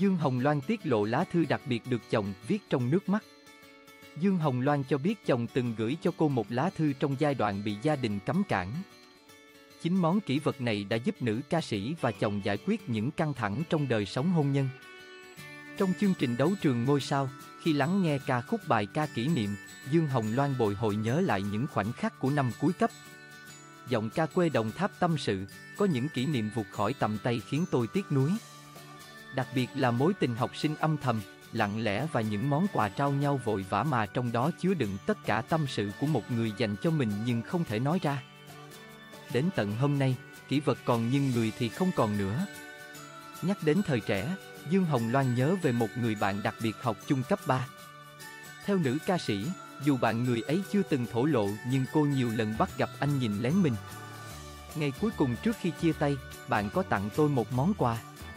Dương Hồng Loan tiết lộ lá thư đặc biệt được chồng viết trong nước mắt. Dương Hồng Loan cho biết chồng từng gửi cho cô một lá thư trong giai đoạn bị gia đình cấm cản. Chính món kỷ vật này đã giúp nữ ca sĩ và chồng giải quyết những căng thẳng trong đời sống hôn nhân. Trong chương trình Đấu trường ngôi sao, khi lắng nghe ca khúc bài ca kỷ niệm, Dương Hồng Loan bồi hồi nhớ lại những khoảnh khắc của năm cuối cấp. Giọng ca quê Đồng Tháp tâm sự, có những kỷ niệm vụt khỏi tầm tay khiến tôi tiếc nuối. Đặc biệt là mối tình học sinh âm thầm, lặng lẽ và những món quà trao nhau vội vã mà trong đó chứa đựng tất cả tâm sự của một người dành cho mình nhưng không thể nói ra. Đến tận hôm nay, kỷ vật còn nhưng người thì không còn nữa. Nhắc đến thời trẻ, Dương Hồng Loan nhớ về một người bạn đặc biệt học chung cấp 3. Theo nữ ca sĩ, dù bạn người ấy chưa từng thổ lộ nhưng cô nhiều lần bắt gặp anh nhìn lén mình. Ngày cuối cùng trước khi chia tay, bạn có tặng tôi một món quà.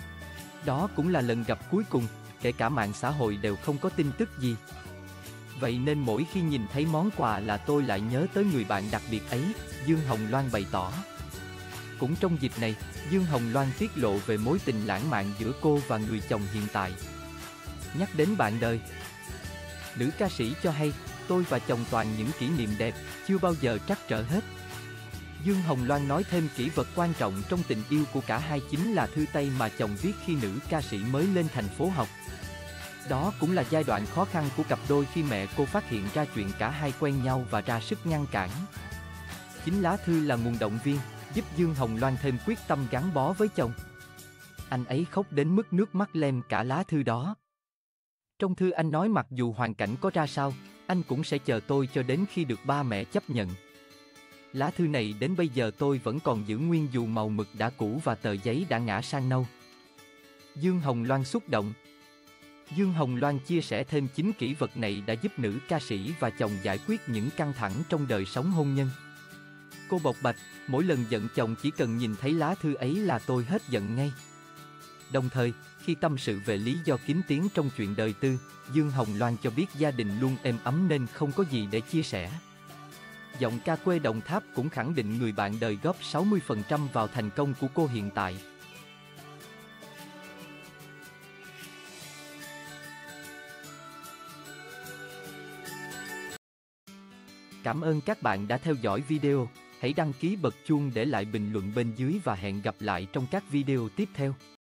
Đó cũng là lần gặp cuối cùng, kể cả mạng xã hội đều không có tin tức gì. Vậy nên mỗi khi nhìn thấy món quà là tôi lại nhớ tới người bạn đặc biệt ấy, Dương Hồng Loan bày tỏ. Cũng trong dịp này, Dương Hồng Loan tiết lộ về mối tình lãng mạn giữa cô và người chồng hiện tại. Nhắc đến bạn đời, nữ ca sĩ cho hay, tôi và chồng toàn những kỷ niệm đẹp, chưa bao giờ trắc trở hết. Dương Hồng Loan nói thêm kỷ vật quan trọng trong tình yêu của cả hai chính là thư tay mà chồng viết khi nữ ca sĩ mới lên thành phố học. Đó cũng là giai đoạn khó khăn của cặp đôi khi mẹ cô phát hiện ra chuyện cả hai quen nhau và ra sức ngăn cản. Chính lá thư là nguồn động viên, giúp Dương Hồng Loan thêm quyết tâm gắn bó với chồng. Anh ấy khóc đến mức nước mắt lem cả lá thư đó. Trong thư anh nói mặc dù hoàn cảnh có ra sao, anh cũng sẽ chờ tôi cho đến khi được ba mẹ chấp nhận. Lá thư này đến bây giờ tôi vẫn còn giữ nguyên dù màu mực đã cũ và tờ giấy đã ngã sang nâu. Dương Hồng Loan xúc động. Dương Hồng Loan chia sẻ thêm chính kỷ vật này đã giúp nữ ca sĩ và chồng giải quyết những căng thẳng trong đời sống hôn nhân. Cô bộc bạch, mỗi lần giận chồng chỉ cần nhìn thấy lá thư ấy là tôi hết giận ngay. Đồng thời, khi tâm sự về lý do kín tiếng trong chuyện đời tư, Dương Hồng Loan cho biết gia đình luôn êm ấm nên không có gì để chia sẻ. Giọng ca quê Đồng Tháp cũng khẳng định người bạn đời góp 60% vào thành công của cô hiện tại. Cảm ơn các bạn đã theo dõi video. Hãy đăng ký bật chuông để lại bình luận bên dưới và hẹn gặp lại trong các video tiếp theo.